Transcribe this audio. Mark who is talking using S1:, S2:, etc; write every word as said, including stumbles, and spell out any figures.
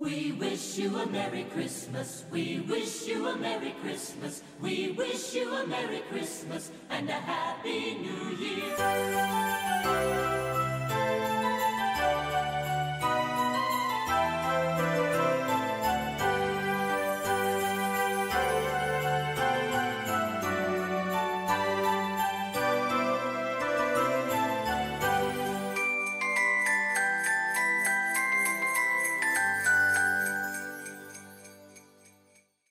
S1: We wish you a Merry Christmas. We wish you a Merry Christmas. We wish you a Merry Christmas and a Happy New Year.